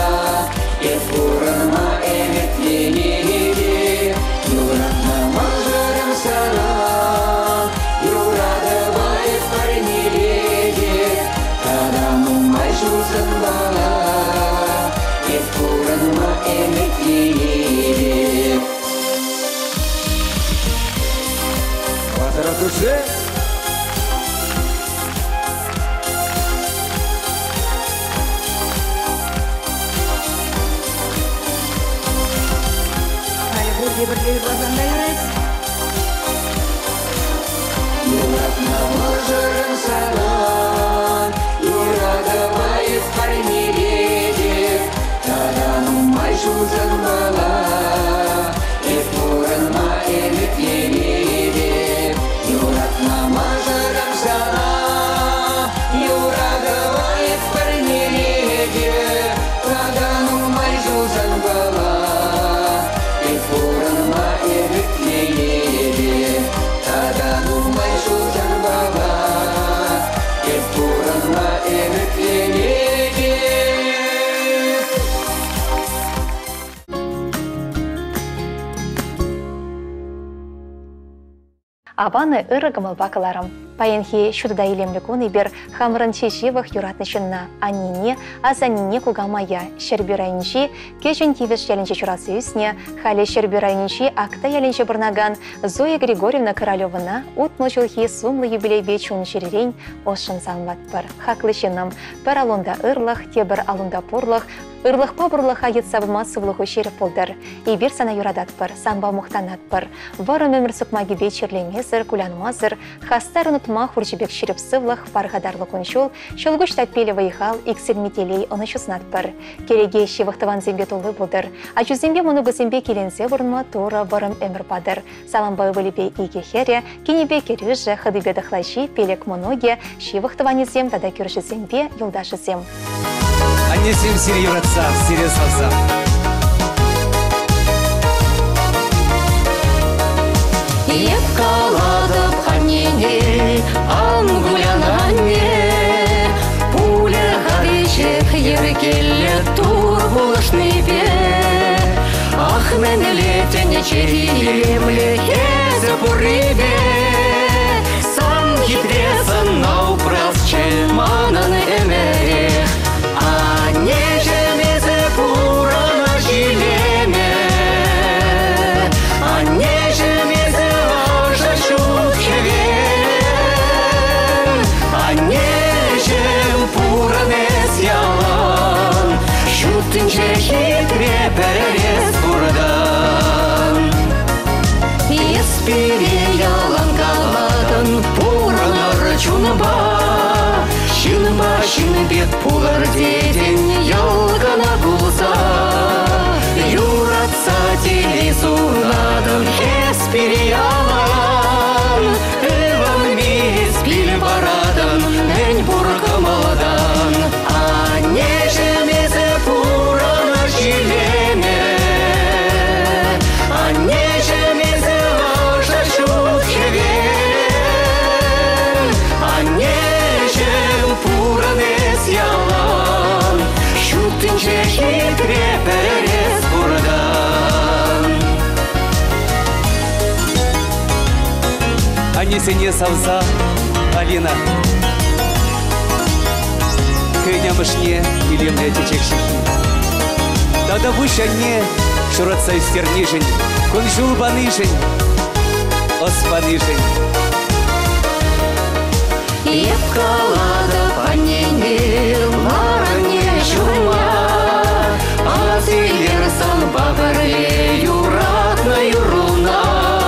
Speaker 3: Ефуранма эметленеде, юратна мажарам сана, юрадавай парнеледе, тадамым майшузан бала. Ефуранма эметленеде.
Speaker 9: Батара душе.
Speaker 3: Юратна мажарам сана, юрадавай парнеледе, тадамым майшузан бала.
Speaker 1: Абаны ыры гымылбакыларым. Паенхи шудыда илемлікуны бер хамырын чешевых юратнышынна, анине, азанине кугамая, шербирайнши, кешін тивіш ялінче чурасы үсне, халі шербирайнши акта ялінче бірнаган Зоя Григорьевна Королевына утмыл жылхи сумлы юбилей бечун шеререйн ошын салмат бір. Хаклышыным, бір алунда ырлық, те бір алунда пурлық, Ырлықпа бұрлық айет сабыма сывлығы шеріп болдыр. Ибір сана юрадат бір, самба мұқтанат бір. Варым өмір сұқмаги бечерлемезір, кулянмазыр, хастар ұнытма хурчебек шеріп сывлық, парғадарлық үншул, шылғыш тәтпелі вайхал, иксілметелей оны шыснат бір. Кереге шевықтыван зембе толы болдыр. Ачу зембе мұнығы зембе келенсе бұрынма тура варым өмір падыр. Саламбай вылебе иге хере, кенебе кережі, хыдыбе дықлайши, пелек мұноге, шевықтыван зем, тада көрші зембе, юлдашы зем.
Speaker 5: Аннесем сире юратса, сире салса.
Speaker 8: Еп каладып аннене, ангулян анне, пуля харишек еркелі тур булышны бе. Ах, мен летен черемле хезе пурыбе, сам хитресан наупрас чеманан эмерех. Нежемезе пурана жилеме, а нежемезе ажа шутхевен, а нежем пуранес ялан, шутынче хитре перерез пурдан. Еспире ялан каладан пуранар чунба, Шынба шынбет пулар деден ялгана булса, юратса телесунадым еспире ялан, эван мес пил барадан, мен буркамадан, а нежемезе пурана жилеме, а нежемезе ажа шутхевен, а нежем пуранес ялан, шутынче хитре перерез бурдан.
Speaker 5: Аннесене салса, Алина. Кынямышне илемле течек шихи. Тада вышанне шуратса истернишень, кунжул банышень, оспанышень.
Speaker 8: Еп каладып аннене, маране шума, азилерсан бағыры юратна юруна.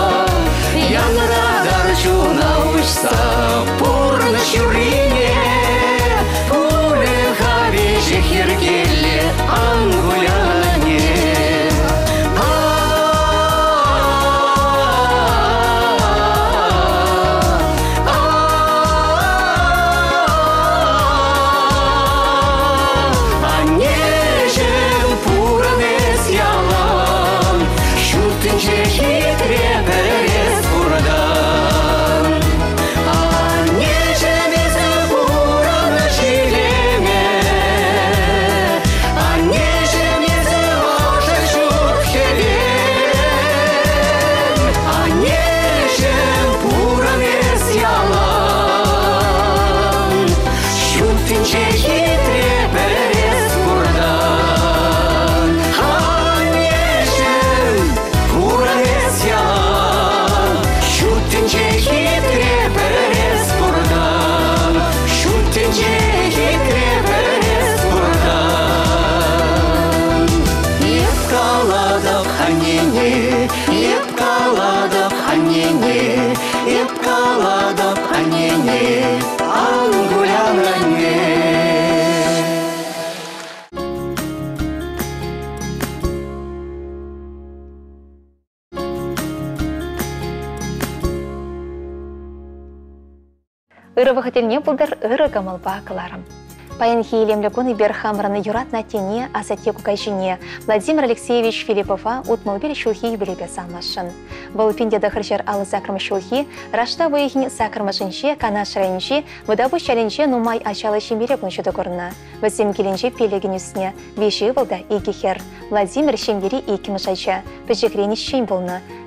Speaker 8: Янрадар чуна ұшса, пурны шурине, пулы хавеші хергелі ангуляне.
Speaker 1: Ырывы хетелне булдыр ыры гамалба кыларым. Паянхи илемлі күні бер хамраны юратна тене, азатеку кайшыне Владимир Алексеевич Филиппова утмылбел шулхи юбилейбе салмашын. Бұл пиндеді хыршер алы закрымы шулхи, рашта выехін закрымышынше, кана шырайынше, выдабы шәлінше нумай ачалы шемере бұншыды көріні. Візім келінше пелеген үсіне, беші болда егехер. Владимир шембері екіміш айча, пөжекрені шем болны.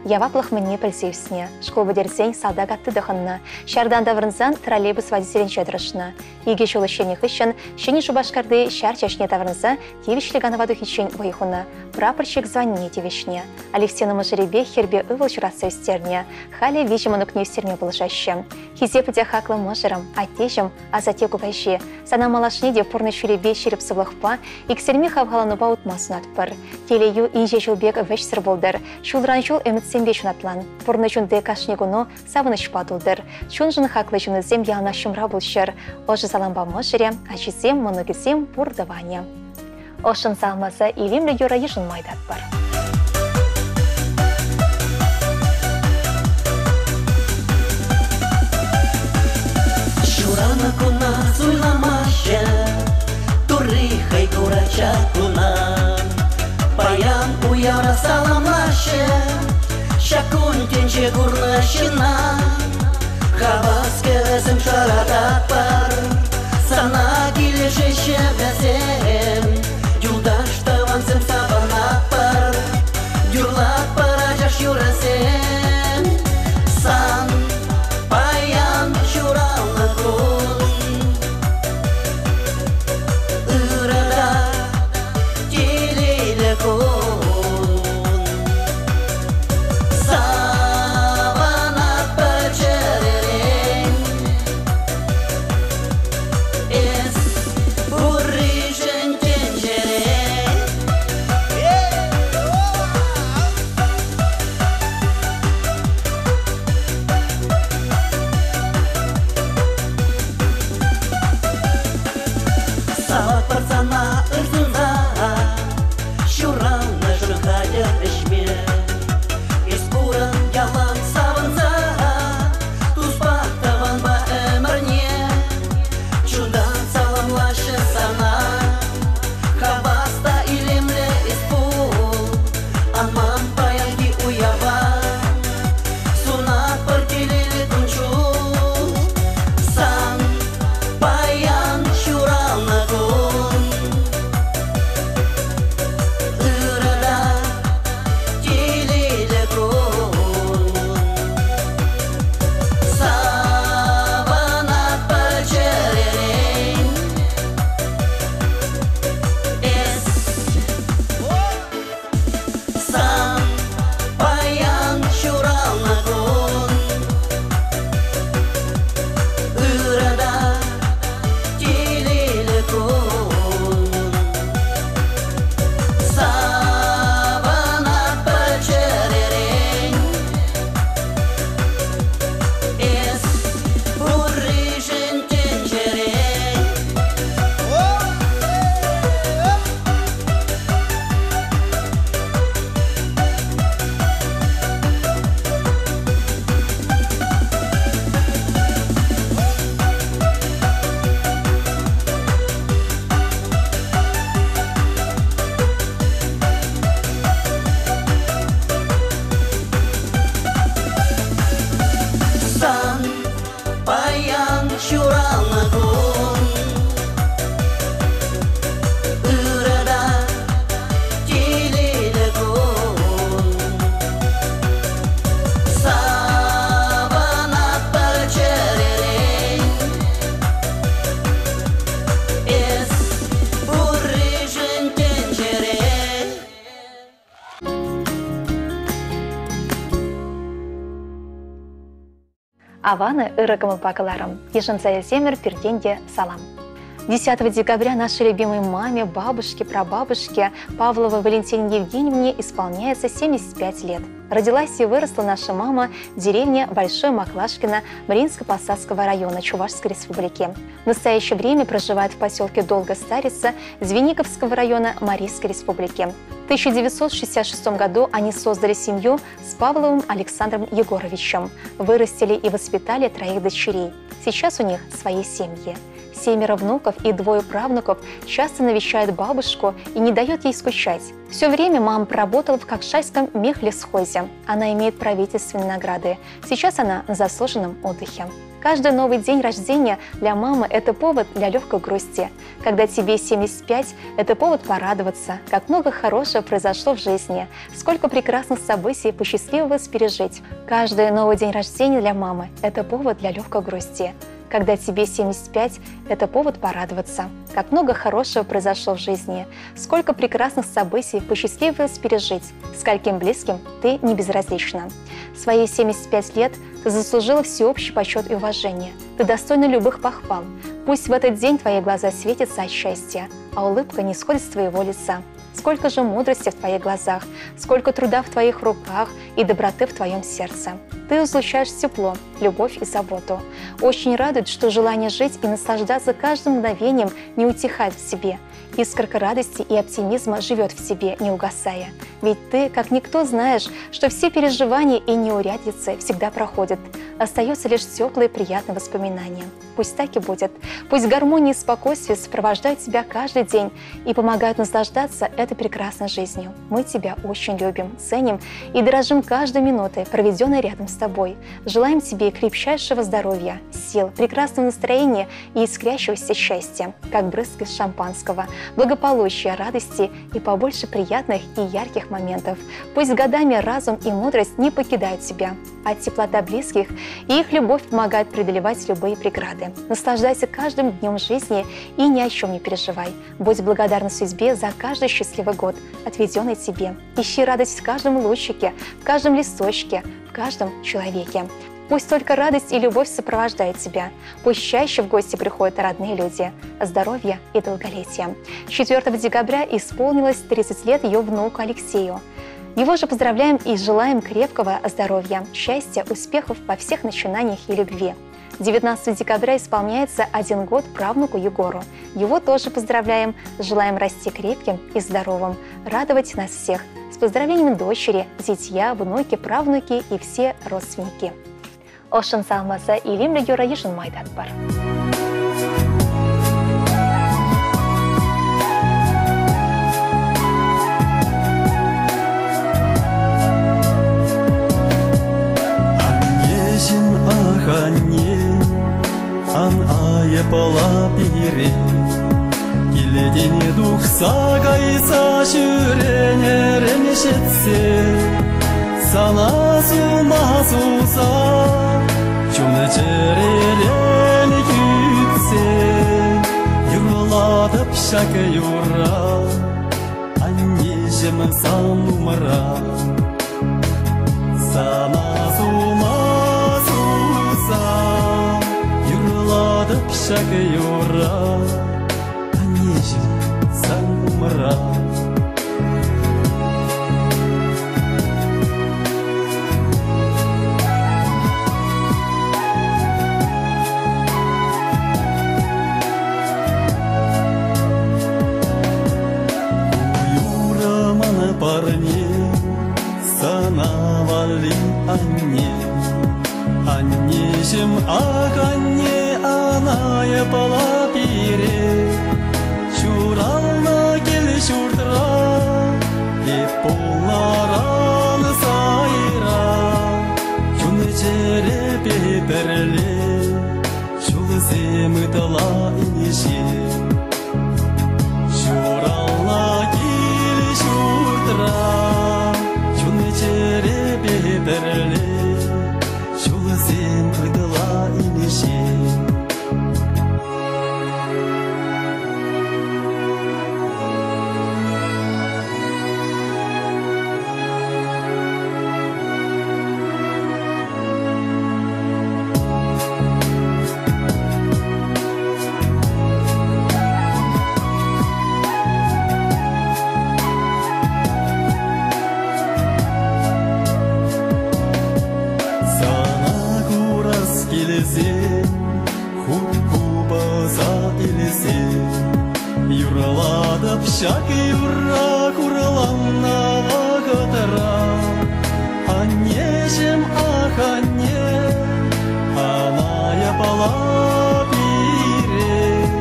Speaker 1: Яваплых мне пыльсевсне, школы дерзень салдак атты дыхынна, шардан даврынзан троллейбус водителен чөдірішні. Иге жолы шенех үшін, шені шубашкарды шар чашне таврынза, тевишлі ганаваду хичен вайхуна. Прапорщик звонне тевишне. Алексену мажеребе хербе ывыл чурасы өстерне, халі вежіманук не өстерне болышаще. Хизе пыдя хаклы мажырым, атежім, азате кубайши. Сана малашне де пурны шүребе шеріп сывлықпа, иксерме хавғалануба утмасын атпыр. Телею инже жылбек вэш сыр болдыр. Шулран жол өмітсенбе шунатлан. Пурны жунды кашнегуну савыныш падылдыр. Шун жын хаклы жынызем яна шумра болшыр. Ожы саламба мажыре, ачизем, моногизем пурдаване. Ошын салмасы илимлі юра ежын майдат бар.
Speaker 4: Шурана куна суйламаще, турихай курача куна. Паян уяра саламлаще, шакун тенче гурнащина. Хаваске весем шарадат пар, сана килешеще весем. Юлдаш тавансем сабанат пар, юрлат паражаш юрасем. Сан паян шурална кун, ырада телейле кун. Саванат пачеререн, эс буррижен тенжерен. Сават парсана ырзынза, шурана жырхая ішме. Испуран ялан савынза, туспақтаван ба өмірне. Чудан саламлашы сана, хабаста илемле испул. Аман паянги уява, сунат партилили тунчу. Сан паян шурална кун, ырада телейле кун. Саванат пачеререн, эс сан паян шурална кун, ырада телейле кун. Саванат пачеререн, эс буррижен тенжерен. Сан паян шурална кун, ырада телейле кун. Саванат пачеререн, эс буррижен тенжерен.
Speaker 1: Аваны ырыкымыл пакыларым, ежынца земер перденде салам. десятого декабря нашей любимой маме, бабушке, прабабушке Павловой Валентине Евгеньевне исполняется семьдесят пять лет. Родилась и выросла наша мама в деревне Большое Маклашкино Мариинско-Посадского района Чувашской республики. В настоящее время проживает в поселке Долго-Старица Звениговского района Марийской республики. В тысяча девятьсот шестьдесят шестом году они создали семью с Павловым Александром Егоровичем, вырастили и воспитали троих дочерей. Сейчас у них свои семьи. Семеро внуков и двое правнуков часто навещают бабушку и не дает ей скучать. Все время мама проработала в Кокшайском мехлесхозе. Она имеет правительственные награды. Сейчас она на заслуженном отдыхе. Каждый новый день рождения для мамы – это повод для легкой грусти. Когда тебе семьдесят пять – это повод порадоваться, как много хорошего произошло в жизни, сколько прекрасных событий посчастливилось пережить. Каждый новый день рождения для мамы – это повод для легкой грусти. Когда тебе семьдесят пять – это повод порадоваться, как много хорошего произошло в жизни, сколько прекрасных событий посчастливилось пережить, скольким близким ты не безразлична. В свои семьдесят пять лет ты заслужила всеобщий почет и уважение. Ты достойна любых похвал. Пусть в этот день твои глаза светятся от счастья, а улыбка не сходит с твоего лица. Сколько же мудрости в твоих глазах, сколько труда в твоих руках и доброты в твоем сердце. Ты излучаешь тепло, любовь и заботу. Очень радует, что желание жить и наслаждаться каждым мгновением не утихает в себе. Искорка радости и оптимизма живет в тебе, не угасая. Ведь ты, как никто, знаешь, что все переживания и неурядицы всегда проходят. Остаются лишь теплые приятные воспоминания. Пусть так и будет. Пусть гармония и спокойствие сопровождают тебя каждый день и помогают наслаждаться этой прекрасной жизнью. Мы тебя очень любим, ценим и дорожим каждой минутой, проведенной рядом с тобой. Желаем тебе крепчайшего здоровья, сил, прекрасного настроения и искрящегося счастья, как брызг из шампанского, благополучия, радости и побольше приятных и ярких моментов. Пусть годами разум и мудрость не покидают тебя, а теплота близких и их любовь помогает преодолевать любые преграды. Наслаждайся каждым днем жизни и ни о чем не переживай. Будь благодарна судьбе за каждый счастливый год, отведенный тебе. Ищи радость в каждом лучике, в каждом листочке, в каждом человеке. Пусть только радость и любовь сопровождают тебя. Пусть чаще в гости приходят родные люди. Здоровья и долголетия. четвёртого декабря исполнилось тридцать лет ее внуку Алексею. Его же поздравляем и желаем крепкого здоровья, счастья, успехов во всех начинаниях и любви. девятнадцатого декабря исполняется один год правнуку Егору. Его тоже поздравляем, желаем расти крепким и здоровым, радовать нас всех. С поздравлениями дочери, зятья, внуки, правнуки и все родственники. Ошын салмаса илимлі юра ешін майдат бар.
Speaker 10: Аннешін аханне, ан ае пала пире, келедене дух сагайса шүрене ремешетсе, сана сума суса, Чуны черелен күтсе, юрладып шаке юра, аннешім санумара. Сана сума суса, юрладып шаке юра, аннешім санумара. Парне, санавали анне, аннешім ах анне, анае пала пире, шурална келе шуртра, епполаран сайра, чуны чере петерле, шулы семытла инеше, шурална келе шуртра, чуны чере петерле, шулы семытла инеше. Юраладып шаки юра кураланна вагатара, аннешім ах анне, анае пала пире,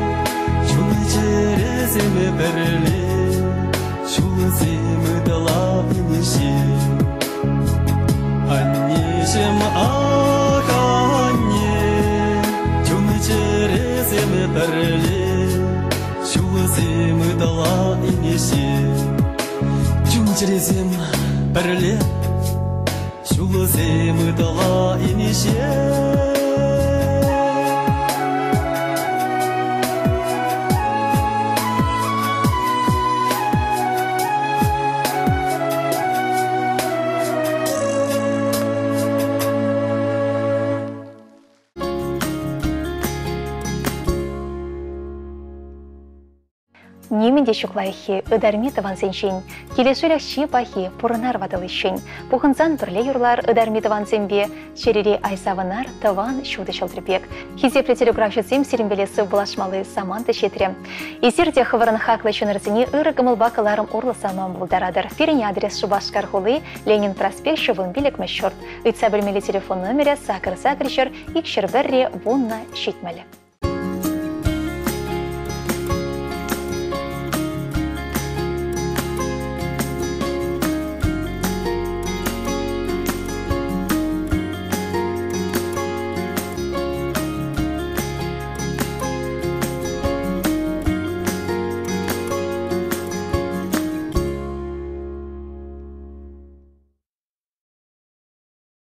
Speaker 10: бірле шулызем ыдала инеше.
Speaker 1: Неменде шуклайхи, ыдарми таван сеншин, келесулях щи пахи, пурынар вадылышын. Пухынзан бірле юрлар ыдарми таван зембе, черери айсавынар таван шуды шылдырбек. Хизепле телеграфшызем сиренбелесі булашмалы саманты шетре. Изерде хывырын хаклы чынырзіне ыры гымылбакаларым урлысаман булдарадыр. Феріне адрес Шубашкар хулы, Ленин проспект шывын билік мәшшорт. Ыйтса білмелі телефон номері сакыр-сакыршыр, икшір бірре вунна шитмелі.